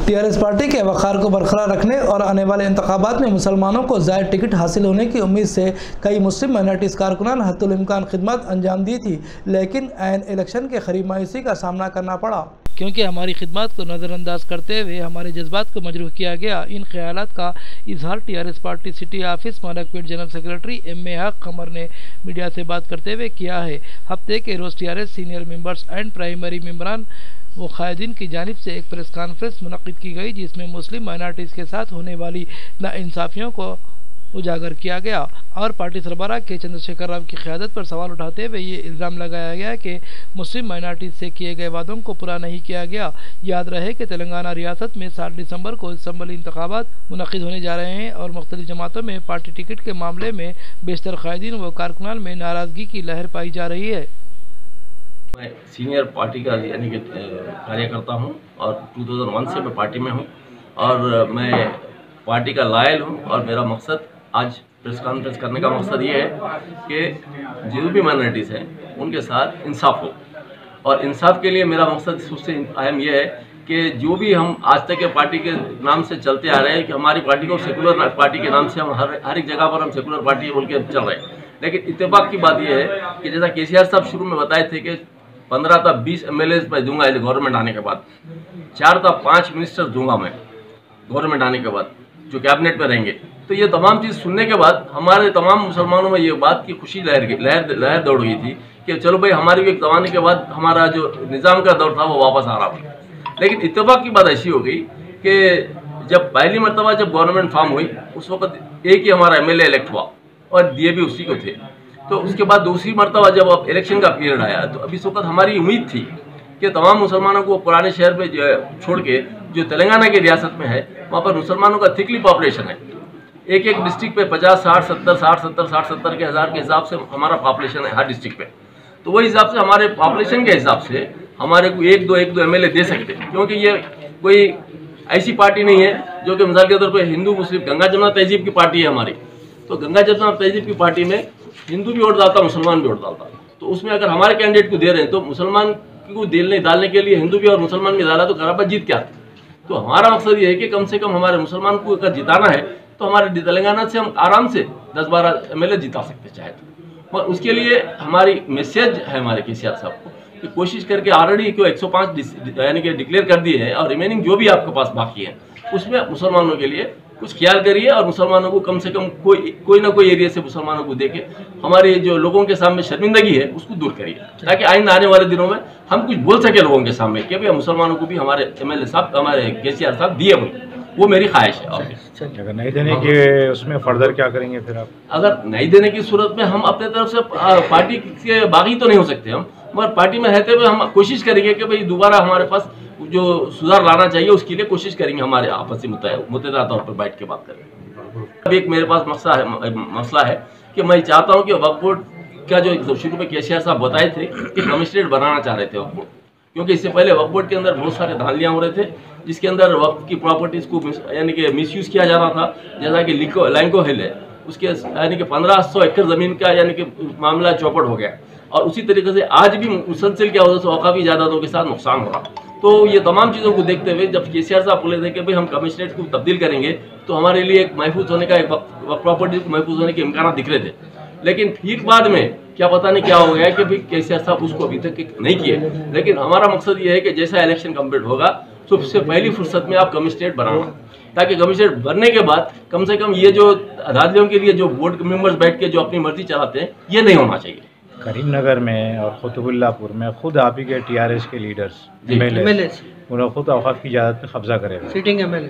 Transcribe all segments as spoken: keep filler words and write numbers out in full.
TRS party के वक़ार को बरकरार रखने और आने वाले इंतखाबात में मुसलमानों को ज़ायद टिकट हासिल होने की उम्मीद से कई मुस्लिम माइनॉरिटीज़ कारकुनान हद्दुल इम्कान खिदमत अंजाम दी थी, लेकिन ऐन इलेक्शन के करीब मायूसी का सामना करना पड़ा क्योंकि हमारी खिदमत को नज़रअंदाज करते हुए हमारे जज्बात को मजरूह किया गया। इन ख्यालात का इजहार TRS party city office Malakpet general secretary M A Haq Qamar ने मीडिया से बात करते हुए किया है। हफ्ते के रोज़ TRS senior members and primary मेंबरान व कायदीन की जानिब से एक प्रेस कॉन्फ्रेंस मुनक़िद की गई, जिसमें मुस्लिम माइनॉरिटीज़ के साथ होने वाली नाइंसाफ़ियों को उजागर किया गया और पार्टी सरबराह के चंद्रशेखर राव की क़यादत पर सवाल उठाते हुए ये इल्ज़ाम लगाया गया कि मुस्लिम माइनॉरिटीज़ से किए गए वादों को पूरा नहीं किया गया। याद रहे कि तेलंगाना रियासत में सात दिसंबर को असम्बली इंतखाबात मुनक़िद होने जा रहे हैं और मुख्तलिफ जमातों में पार्टी टिकट के मामले में बेशतर कायदीन व कारकुनान में नाराज़गी की लहर पाई जा रही है। मैं सीनियर पार्टी का यानी कि कार्यकर्ता हूं और दो हज़ार एक से मैं पार्टी में हूं और मैं पार्टी का लायल हूं और मेरा मकसद आज प्रेस कॉन्फ्रेंस करने का मकसद ये है कि जो भी माइनॉरिटीज़ हैं उनके साथ इंसाफ हो और इंसाफ के लिए मेरा मकसद सबसे अहम ये है कि जो भी हम आज तक के पार्टी के नाम से चलते आ रहे हैं कि हमारी पार्टी को सेकुलर पार्टी के नाम से हम हर हर एक जगह पर हम सेकुलर पार्टी बोल के चल रहे हैं, लेकिन इत्तेफाक की बात यह है कि जैसा के सी आर साहब शुरू में बताए थे कि पंद्रह था बीस एम एल एज मैं दूंगा गवर्नमेंट आने के बाद, चार था पाँच मिनिस्टर दूंगा मैं गवर्नमेंट आने के बाद जो कैबिनेट में रहेंगे। तो ये तमाम चीज़ सुनने के बाद हमारे तमाम मुसलमानों में ये बात की खुशी लहर लहर लहर दौड़ गई थी कि चलो भाई हमारी भी एक ज़माने के बाद हमारा जो निज़ाम का दौर था वो वापस आ रहा था। लेकिन इत्तेफाक की बात ऐसी हो गई कि जब पहली मरतबा जब गवर्नमेंट फॉर्म हुई उस वक्त एक ही हमारा एम एल ए इलेक्ट हुआ और दिए भी उसी को थे। तो उसके बाद दूसरी मरतबा जब अब इलेक्शन का पीरियड आया तो अभी इस वक्त हमारी उम्मीद थी कि तमाम मुसलमानों को पुराने शहर में जो छोड़ के जो तेलंगाना की रियासत में है वहाँ पर मुसलमानों का थिकली पॉपुलेशन है, एक एक डिस्ट्रिक्ट पे पचास साठ सत्तर साठ सत्तर साठ सत्तर के हज़ार के हिसाब से हमारा पॉपुलेशन है हर डिस्ट्रिक्ट पे। तो वही हिसाब से हमारे पॉपुलेशन के हिसाब से हमारे को एक दो एक दो एम एल ए दे सकते, क्योंकि ये कोई ऐसी पार्टी नहीं है जो कि मिसाल के तौर पर हिंदू मुस्लिम गंगा जमुना तहजीब की पार्टी है हमारी। तो गंगा जमुना तहजीब की पार्टी में हिंदू भी वोट डालता, मुसलमान भी वोट डालता। तो उसमें अगर हमारे कैंडिडेट को दे रहे हैं तो मुसलमान को दिलने डालने के लिए हिंदू भी और मुसलमान भी डाला तो खराबा जीत क्या। तो हमारा मकसद ये है कि कम से कम हमारे मुसलमान को अगर जिताना है तो हमारे तेलंगाना से हम आराम से दस बारह एम एल ए जिता सकते चाहे तो। और उसके लिए हमारी मैसेज है हमारे के सी आर साहब को कि कोशिश करके ऑलरेडी क्यों एक सौ पाँच यानी कि डिक्लेयर कर दिए हैं और रिमेनिंग जो भी आपके पास बाकी है उसमें मुसलमानों के लिए कुछ ख्याल करिए और मुसलमानों को कम से कम कोई कोई ना कोई एरिया से मुसलमानों को देके हमारे जो लोगों के सामने शर्मिंदगी है उसको दूर करिए, ताकि आइंदा आने वाले दिनों में हम कुछ बोल सके लोगों के सामने कि भाई मुसलमानों को भी हमारे एम एल ए साहब हमारे के सी आर साहब दिए, वो मेरी ख्वाहिश है। अगर नहीं देने के उसमें फर्दर क्या करेंगे फिर आप? अगर नहीं देने की सूरत में हम अपने तरफ से पार्टी के बागी तो नहीं हो सकते हम, मगर पार्टी में रहते हुए हम कोशिश करेंगे कि भाई दोबारा हमारे पास जो सुधार लाना चाहिए उसके लिए कोशिश करेंगे, हमारे आपसी मुतहदा तौर पर बैठ के बात करेंगे। अभी एक मेरे पास मसला है मसला है कि मैं चाहता हूँ कि वक्फ बोर्ड का जो शुरू में के सी आर साहब बताए थे कि कमिश्नरेट बनाना चाह रहे थे वक्फ बोर्ड, क्योंकि इससे पहले वक्फ बोर्ड के अंदर बहुत सारे धांधलियाँ हो रहे थे जिसके अंदर वक्फ की प्रॉपर्टीज़ को यानी कि मिसयूज़ किया जा रहा था। जैसा कि लिको लैंको हिल है उसके यानी कि पंद्रह सौ एकड़ ज़मीन का यानी कि मामला चौपट हो गया और उसी तरीके से आज भी मुसलसिल क्या वजह से वक़ाफ़ी जायदादों के साथ नुकसान हो रहा। तो ये तमाम चीज़ों को देखते हुए जब के सी आर साहब बोले थे कि भाई हम कमिश्नरेट को तब्दील करेंगे तो हमारे लिए एक महफूज होने का एक प्रॉपर्टी को महफूज होने के इम्कान दिख रहे थे, लेकिन फिर बाद में क्या पता नहीं क्या हो गया कि भाई के सी आर साहब उसको अभी तक नहीं किए। लेकिन हमारा मकसद ये है कि जैसा इलेक्शन कम्प्लीट होगा तो सबसे पहली फुर्सत में आप कमिश्नरेट बनाना, ताकि कमिश्नरेट बनने के बाद कम से कम ये जो अदालतियों के लिए जो बोर्ड मेंबर्स बैठ के जो अपनी मर्जी चलाते हैं ये नहीं होना चाहिए। करीमनगर में और कुतुबुल्लापुर में खुद आप ही के टी आर एस के लीडर्स एमएलए उन्होंने खुद औकाफ की इजाजत पे कब्जा करेगा, सिटिंग एमएलए।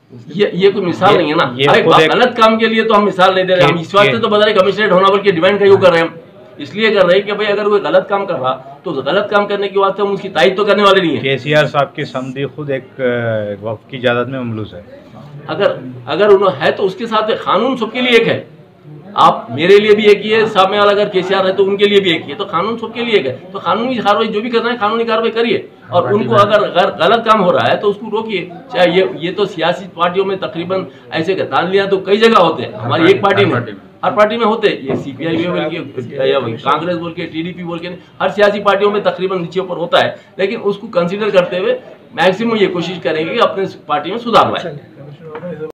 ये ये कोई मिसाल नहीं है ना, गलत काम के लिए तो हम मिसाल नहीं दे रहे, हम इस वास्ते तो बता रहे कमिश्नरेट होना बल्कि डिमांड क्यों कर रहे हैं हम, इसलिए कर रहे हैं कि भाई अगर कोई गलत काम कर रहा तो गलत काम करने के वास्ते हम उसकी तायद तो करने वाले नहीं है। के सी आर साहब की समधी खुद एक वक्फ की इजाजत में मुमलूस है, अगर अगर उन्होंने है तो उसके साथ कानून सबके लिए एक है। आप मेरे लिए भी एक ही है, सामने वाला अगर के सी आर है तो उनके लिए भी एक ही है, तो कानून सबके लिए एक है। तो कानूनी कार्रवाई जो भी करना है कानूनी कार्रवाई करिए और उनको अगर अगर गलत काम हो रहा है तो उसको रोकिए। चाहे ये ये तो सियासी पार्टियों में तकरीबन ऐसे दानियाँ तो कई जगह होते हैं, हमारी एक पार्टी में हर पार्टी में होते, ये सी पी आई भी बोल के या कांग्रेस बोल के टी डी पी बोल के हर सियासी पार्टियों में तकरीबन नीचे ऊपर होता है, लेकिन उसको कंसीडर करते हुए मैक्सिमम ये कोशिश करेंगे कि अपने पार्टी में सुधार लाएं।